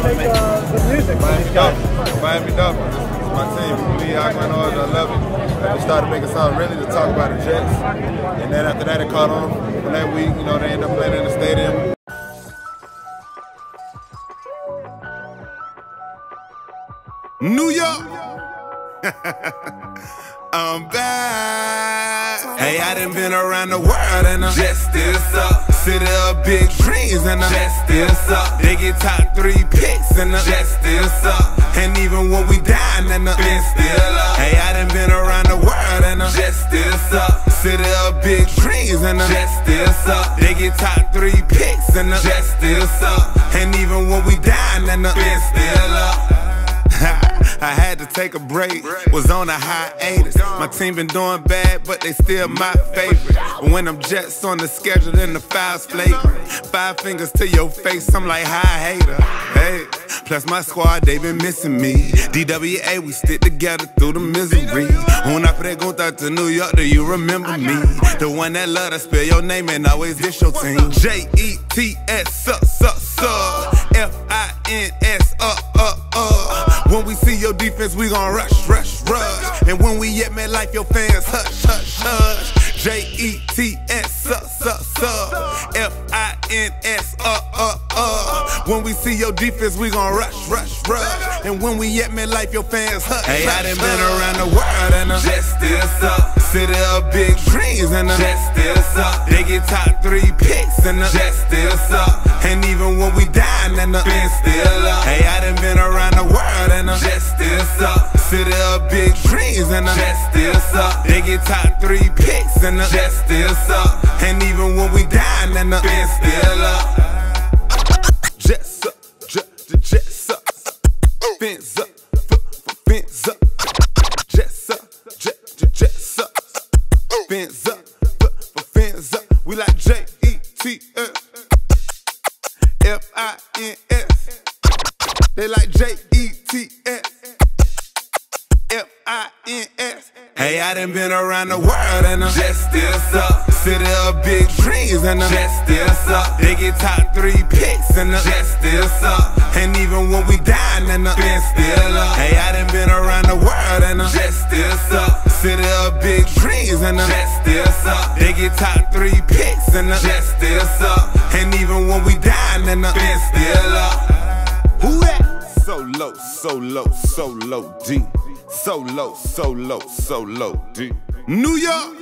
make the music? Miami Dolphins. This is my team. We believe how I love it. We started making songs really to talk about the Jets. And then after that, it caught on. From that week, you know, they ended up playing in the stadium. New York. I'm back. Hey, I done been around the world and I'm just still up. City of big dreams and I'm just still up. They get top 3 picks and I'm just still up. And even when we dying and I'm been still up. Hey, I done been around the world and I'm just still up. City of big dreams and I'm just still up. They get top 3 picks and I'm just still up. And even when we dying and I'm been still up. I had to take a break, was on a hiatus. My team been doing bad, but they still my favorite. When I'm Jets on the schedule, then the file's flagrant. 5 fingers to your face, I'm like, hi, hater. Hey, plus my squad, they been missing me. DWA, we stick together through the misery. Una pregunta to New York, do you remember me? The one that love to spell your name and always dish your team. Jets, F-I-N-S, When we see your defense, we gon' rush. And when we at MetLife, your fans hush. Jets, F-I-N-S, When we see your defense, we gon' rush. And when we at MetLife, your fans hush. Hey, I done been around the world and I'm just still up. City of big dreams and I'm just still up. They get top 3 picks and I'm just still up. And even when we dying and I'm been still up. Hey, I done been around the world and I'm just still up. City of big dreams and I'm just still up. They get top 3 picks and I'm just still up. And even when we dying and I'm been still up. Jets up, Jets up, fins up, fins up. Jets up, Jets up, fins up, fins up. We like J-E-T-S, F-I-N-S. They like J-E-T-S, F-I-N-S. Hey, I done been around the world and I'm just still up. City of big dreams and I'm just still up. They get top 3 picks and I'm just still up. And even when we dying and I'm been still up. Hey, I done been around the world and I'm just still up. City of big dreams and I'm just still up. They get top 3 picks and I'm just still up. And even when we dying and I'm been still up. Who that? SoLo, D. SoLo, D. New York.